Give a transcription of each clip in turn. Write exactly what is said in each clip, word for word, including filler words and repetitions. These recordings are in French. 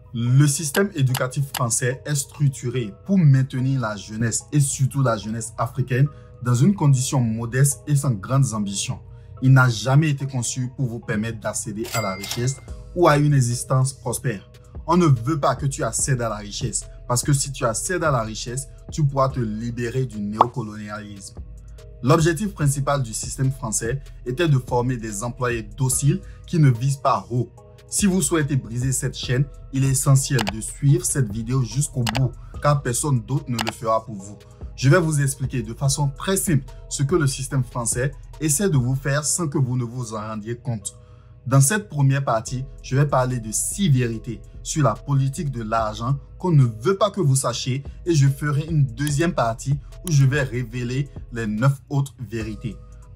Le système éducatif français est structuré pour maintenir la jeunesse et surtout la jeunesse africaine dans une condition modeste et sans grandes ambitions. Il n'a jamais été conçu pour vous permettre d'accéder à la richesse ou à une existence prospère. On ne veut pas que tu accèdes à la richesse parce que si tu accèdes à la richesse, tu pourras te libérer du néocolonialisme. L'objectif principal du système français était de former des employés dociles qui ne visent pas haut. Si vous souhaitez briser cette chaîne, il est essentiel de suivre cette vidéo jusqu'au bout, car personne d'autre ne le fera pour vous. Je vais vous expliquer de façon très simple ce que le système français essaie de vous faire sans que vous ne vous en rendiez compte. Dans cette première partie, je vais parler de six vérités sur la politique de l'argent qu'on ne veut pas que vous sachiez et je ferai une deuxième partie où je vais révéler les neuf autres vérités.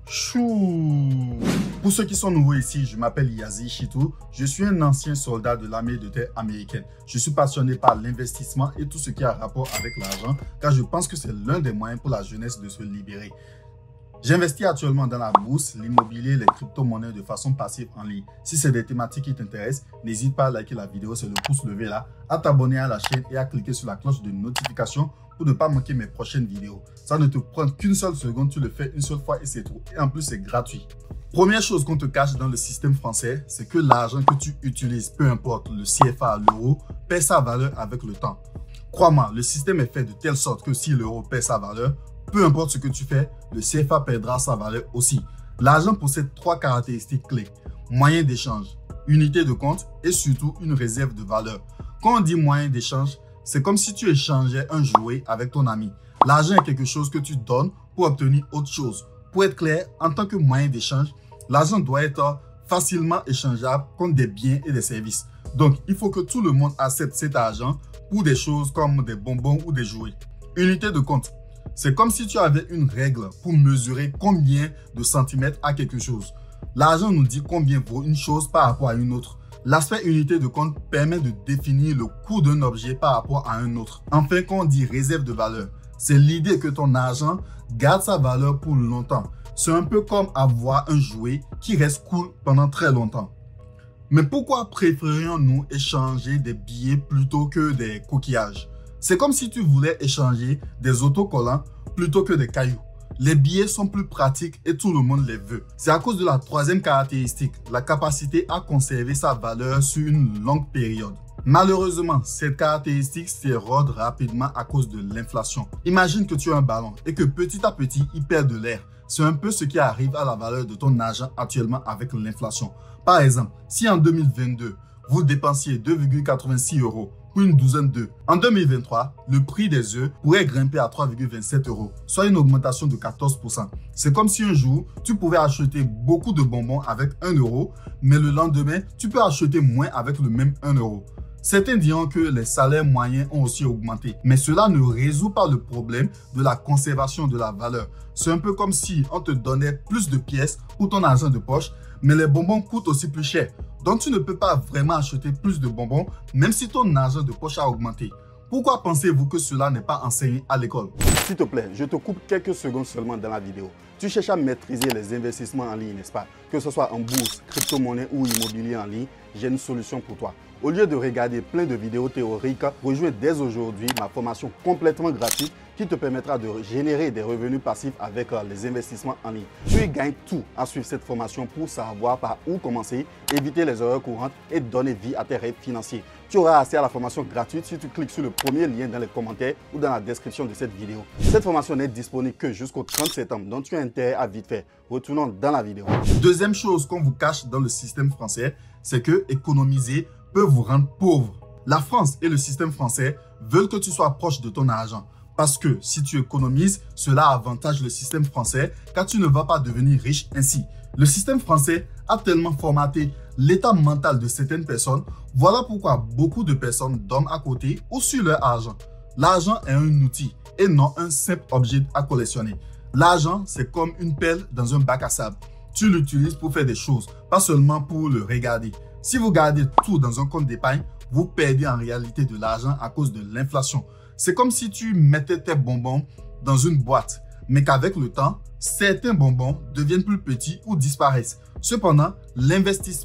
Chou! Pour ceux qui sont nouveaux ici, je m'appelle Yazi Chitou. Je suis un ancien soldat de l'armée de terre américaine. Je suis passionné par l'investissement et tout ce qui a rapport avec l'argent car je pense que c'est l'un des moyens pour la jeunesse de se libérer. J'investis actuellement dans la bourse, l'immobilier, les crypto-monnaies de façon passive en ligne. Si c'est des thématiques qui t'intéressent, n'hésite pas à liker la vidéo, c'est le pouce levé là, à t'abonner à la chaîne et à cliquer sur la cloche de notification pour ne pas manquer mes prochaines vidéos. Ça ne te prend qu'une seule seconde, tu le fais une seule fois et c'est tout. Et en plus, c'est gratuit. Première chose qu'on te cache dans le système français, c'est que l'argent que tu utilises, peu importe le C F A, l'euro, perd sa valeur avec le temps. Crois-moi, le système est fait de telle sorte que si l'euro perd sa valeur, peu importe ce que tu fais, le C F A perdra sa valeur aussi. L'argent possède trois caractéristiques clés. Moyen d'échange, unité de compte et surtout une réserve de valeur. Quand on dit moyen d'échange, c'est comme si tu échangeais un jouet avec ton ami. L'argent est quelque chose que tu donnes pour obtenir autre chose. Pour être clair, en tant que moyen d'échange, l'argent doit être facilement échangeable contre des biens et des services. Donc, il faut que tout le monde accepte cet argent pour des choses comme des bonbons ou des jouets. Unité de compte. C'est comme si tu avais une règle pour mesurer combien de centimètres a quelque chose. L'argent nous dit combien vaut une chose par rapport à une autre. L'aspect unité de compte permet de définir le coût d'un objet par rapport à un autre. Enfin, quand on dit réserve de valeur, c'est l'idée que ton argent garde sa valeur pour longtemps. C'est un peu comme avoir un jouet qui reste cool pendant très longtemps. Mais pourquoi préférions-nous échanger des billets plutôt que des coquillages? C'est comme si tu voulais échanger des autocollants plutôt que des cailloux. Les billets sont plus pratiques et tout le monde les veut. C'est à cause de la troisième caractéristique, la capacité à conserver sa valeur sur une longue période. Malheureusement, cette caractéristique s'érode rapidement à cause de l'inflation. Imagine que tu as un ballon et que petit à petit, il perd de l'air. C'est un peu ce qui arrive à la valeur de ton argent actuellement avec l'inflation. Par exemple, si en deux mille vingt-deux, vous dépensiez deux virgule quatre-vingt-six euros pour une douzaine d'œufs. En deux mille vingt-trois, le prix des œufs pourrait grimper à trois virgule vingt-sept euros, soit une augmentation de quatorze pour cent. C'est comme si un jour, tu pouvais acheter beaucoup de bonbons avec un euro, mais le lendemain, tu peux acheter moins avec le même un euro. Certains diront que les salaires moyens ont aussi augmenté, mais cela ne résout pas le problème de la conservation de la valeur. C'est un peu comme si on te donnait plus de pièces pour ton argent de poche, mais les bonbons coûtent aussi plus cher. Donc, tu ne peux pas vraiment acheter plus de bonbons, même si ton argent de poche a augmenté. Pourquoi pensez-vous que cela n'est pas enseigné à l'école? S'il te plaît, je te coupe quelques secondes seulement dans la vidéo. Tu cherches à maîtriser les investissements en ligne, n'est-ce pas? Que ce soit en bourse, crypto-monnaie ou immobilier en ligne, j'ai une solution pour toi. Au lieu de regarder plein de vidéos théoriques, rejoins dès aujourd'hui ma formation complètement gratuite qui te permettra de générer des revenus passifs avec les investissements en ligne. Tu y gagnes tout à suivre cette formation pour savoir par où commencer, éviter les erreurs courantes et donner vie à tes rêves financiers. Tu auras accès à la formation gratuite si tu cliques sur le premier lien dans les commentaires ou dans la description de cette vidéo. Cette formation n'est disponible que jusqu'au trente septembre, donc tu as intérêt à vite faire. Retournons dans la vidéo. Deuxième chose qu'on vous cache dans le système français, c'est que économiser peut vous rendre pauvre. La France et le système français veulent que tu sois proche de ton argent. Parce que si tu économises, cela avantage le système français car tu ne vas pas devenir riche ainsi. Le système français a tellement formaté l'état mental de certaines personnes. Voilà pourquoi beaucoup de personnes dorment à côté ou sur leur argent. L'argent est un outil et non un simple objet à collectionner. L'argent, c'est comme une pelle dans un bac à sable. Tu l'utilises pour faire des choses, pas seulement pour le regarder. Si vous gardez tout dans un compte d'épargne, vous perdez en réalité de l'argent à cause de l'inflation. C'est comme si tu mettais tes bonbons dans une boîte, mais qu'avec le temps, certains bonbons deviennent plus petits ou disparaissent. Cependant, l'investissement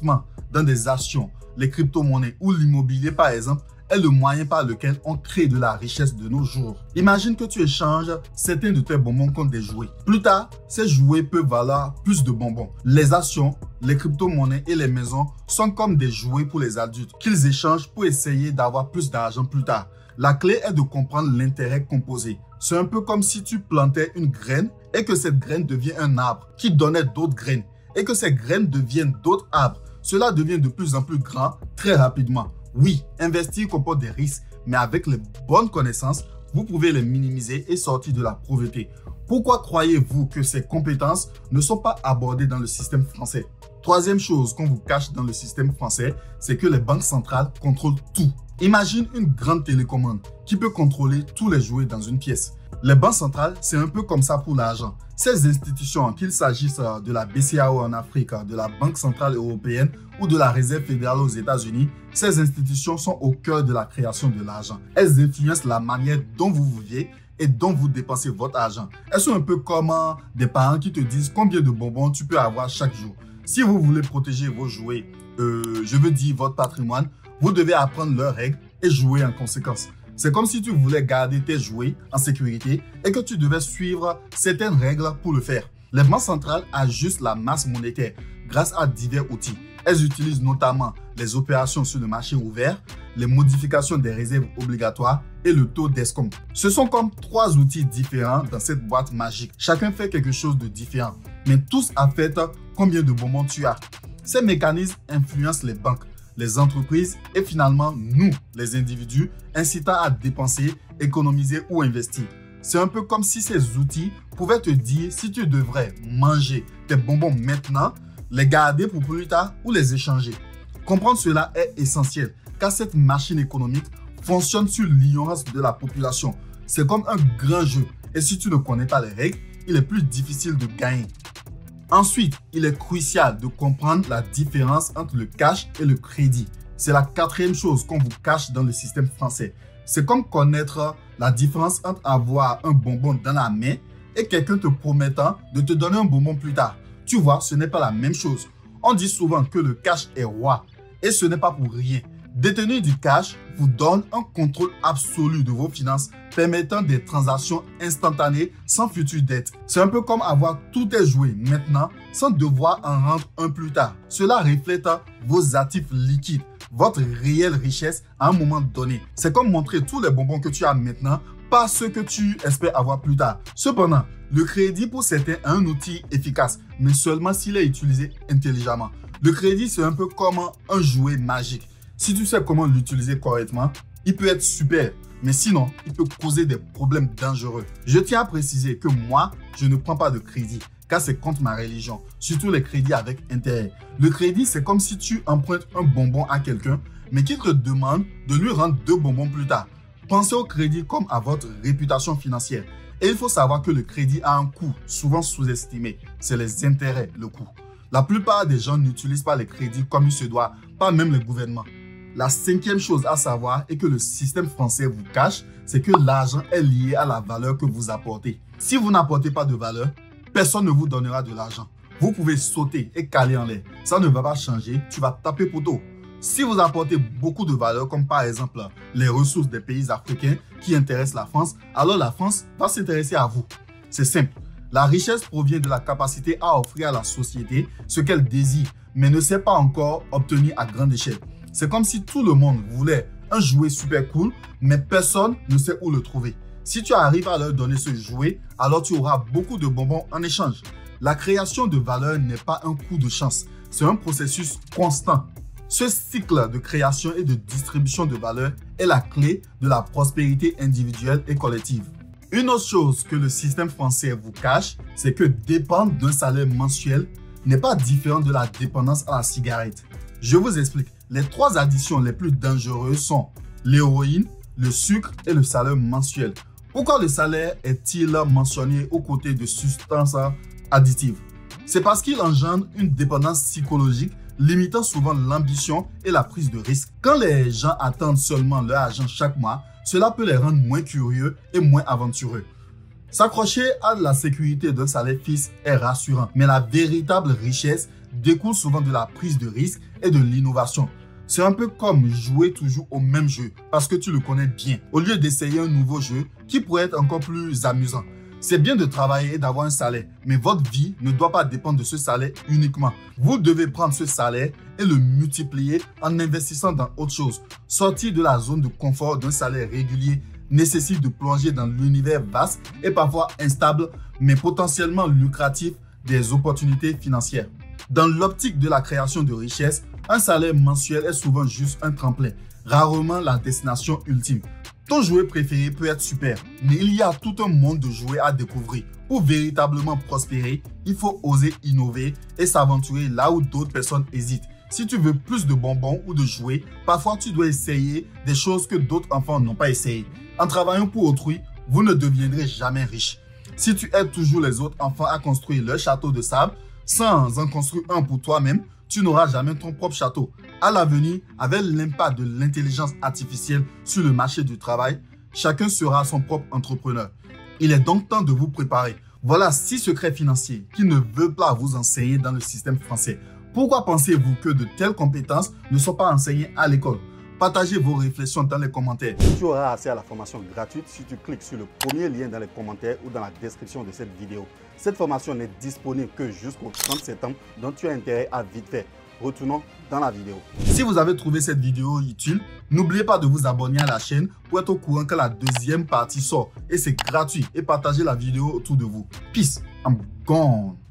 dans des actions, les crypto-monnaies ou l'immobilier par exemple, est le moyen par lequel on crée de la richesse de nos jours. Imagine que tu échanges certains de tes bonbons contre des jouets. Plus tard, ces jouets peuvent valoir plus de bonbons. Les actions, les crypto-monnaies et les maisons sont comme des jouets pour les adultes qu'ils échangent pour essayer d'avoir plus d'argent plus tard. La clé est de comprendre l'intérêt composé. C'est un peu comme si tu plantais une graine et que cette graine devient un arbre qui donnait d'autres graines et que ces graines deviennent d'autres arbres. Cela devient de plus en plus grand très rapidement. Oui, investir comporte des risques, mais avec les bonnes connaissances, vous pouvez les minimiser et sortir de la pauvreté. Pourquoi croyez-vous que ces compétences ne sont pas abordées dans le système français? Troisième chose qu'on vous cache dans le système français, c'est que les banques centrales contrôlent tout. Imagine une grande télécommande qui peut contrôler tous les jouets dans une pièce. Les banques centrales, c'est un peu comme ça pour l'argent. Ces institutions, qu'il s'agisse de la B C A O en Afrique, de la Banque centrale européenne ou de la Réserve fédérale aux États-Unis, ces institutions sont au cœur de la création de l'argent. Elles influencent la manière dont vous vivez et dont vous dépensez votre argent. Elles sont un peu comme des parents qui te disent combien de bonbons tu peux avoir chaque jour. Si vous voulez protéger vos jouets, euh, je veux dire votre patrimoine, vous devez apprendre leurs règles et jouer en conséquence. C'est comme si tu voulais garder tes jouets en sécurité et que tu devais suivre certaines règles pour le faire. Les banques centrales ajustent la masse monétaire grâce à divers outils. Elles utilisent notamment les opérations sur le marché ouvert, les modifications des réserves obligatoires et le taux d'escompte. Ce sont comme trois outils différents dans cette boîte magique. Chacun fait quelque chose de différent, mais tous affectent combien de bonbons tu as. Ces mécanismes influencent les banques, les entreprises et finalement nous, les individus, incitant à dépenser, économiser ou investir. C'est un peu comme si ces outils pouvaient te dire si tu devrais manger tes bonbons maintenant, les garder pour plus tard ou les échanger. Comprendre cela est essentiel car cette machine économique fonctionne sur l'ignorance de la population. C'est comme un grand jeu et si tu ne connais pas les règles, il est plus difficile de gagner. Ensuite, il est crucial de comprendre la différence entre le cash et le crédit. C'est la quatrième chose qu'on vous cache dans le système français. C'est comme connaître la différence entre avoir un bonbon dans la main et quelqu'un te promettant de te donner un bonbon plus tard. Tu vois, ce n'est pas la même chose. On dit souvent que le cash est roi et ce n'est pas pour rien. Détenir du cash vous donne un contrôle absolu de vos finances permettant des transactions instantanées sans future dette. C'est un peu comme avoir tous tes jouets maintenant sans devoir en rendre un plus tard. Cela reflète vos actifs liquides, votre réelle richesse à un moment donné. C'est comme montrer tous les bonbons que tu as maintenant, pas ceux que tu espères avoir plus tard. Cependant, le crédit pour certains est un outil efficace, mais seulement s'il est utilisé intelligemment. Le crédit, c'est un peu comme un jouet magique. Si tu sais comment l'utiliser correctement, il peut être super, mais sinon, il peut causer des problèmes dangereux. Je tiens à préciser que moi, je ne prends pas de crédit, car c'est contre ma religion, surtout les crédits avec intérêt. Le crédit, c'est comme si tu empruntes un bonbon à quelqu'un, mais qu'il te demande de lui rendre deux bonbons plus tard. Pensez au crédit comme à votre réputation financière. Et il faut savoir que le crédit a un coût, souvent sous-estimé. C'est les intérêts, le coût. La plupart des gens n'utilisent pas les crédits comme il se doit, pas même le gouvernement. La cinquième chose à savoir et que le système français vous cache, c'est que l'argent est lié à la valeur que vous apportez. Si vous n'apportez pas de valeur, personne ne vous donnera de l'argent. Vous pouvez sauter et caler en l'air. Ça ne va pas changer, tu vas taper poteau. Si vous apportez beaucoup de valeur, comme par exemple les ressources des pays africains qui intéressent la France, alors la France va s'intéresser à vous. C'est simple. La richesse provient de la capacité à offrir à la société ce qu'elle désire, mais ne sait pas encore obtenir à grande échelle. C'est comme si tout le monde voulait un jouet super cool, mais personne ne sait où le trouver. Si tu arrives à leur donner ce jouet, alors tu auras beaucoup de bonbons en échange. La création de valeur n'est pas un coup de chance, c'est un processus constant. Ce cycle de création et de distribution de valeur est la clé de la prospérité individuelle et collective. Une autre chose que le système français vous cache, c'est que dépendre d'un salaire mensuel n'est pas différent de la dépendance à la cigarette. Je vous explique. Les trois additions les plus dangereuses sont l'héroïne, le sucre et le salaire mensuel. Pourquoi le salaire est-il mentionné aux côtés de substances additives? C'est parce qu'il engendre une dépendance psychologique, limitant souvent l'ambition et la prise de risque. Quand les gens attendent seulement leur argent chaque mois, cela peut les rendre moins curieux et moins aventureux. S'accrocher à la sécurité d'un salaire fixe est rassurant, mais la véritable richesse découle souvent de la prise de risque et de l'innovation. C'est un peu comme jouer toujours au même jeu parce que tu le connais bien, au lieu d'essayer un nouveau jeu qui pourrait être encore plus amusant. C'est bien de travailler et d'avoir un salaire, mais votre vie ne doit pas dépendre de ce salaire uniquement. Vous devez prendre ce salaire et le multiplier en investissant dans autre chose. Sortir de la zone de confort d'un salaire régulier nécessite de plonger dans l'univers vaste et parfois instable, mais potentiellement lucratif des opportunités financières. Dans l'optique de la création de richesse, un salaire mensuel est souvent juste un tremplin, rarement la destination ultime. Ton jouet préféré peut être super, mais il y a tout un monde de jouets à découvrir. Pour véritablement prospérer, il faut oser innover et s'aventurer là où d'autres personnes hésitent. Si tu veux plus de bonbons ou de jouets, parfois tu dois essayer des choses que d'autres enfants n'ont pas essayées. En travaillant pour autrui, vous ne deviendrez jamais riche. Si tu aides toujours les autres enfants à construire leur château de sable, sans en construire un pour toi-même, tu n'auras jamais ton propre château. À l'avenir, avec l'impact de l'intelligence artificielle sur le marché du travail, chacun sera son propre entrepreneur. Il est donc temps de vous préparer. Voilà six secrets financiers qui ne veulent pas vous enseigner dans le système français. Pourquoi pensez-vous que de telles compétences ne sont pas enseignées à l'école? Partagez vos réflexions dans les commentaires. Tu auras accès à la formation gratuite si tu cliques sur le premier lien dans les commentaires ou dans la description de cette vidéo. Cette formation n'est disponible que jusqu'au trente septembre, donc tu as intérêt à vite faire. Retournons dans la vidéo. Si vous avez trouvé cette vidéo utile, n'oubliez pas de vous abonner à la chaîne pour être au courant quand la deuxième partie sort. Et c'est gratuit. Et partagez la vidéo autour de vous. Peace, I'm gone.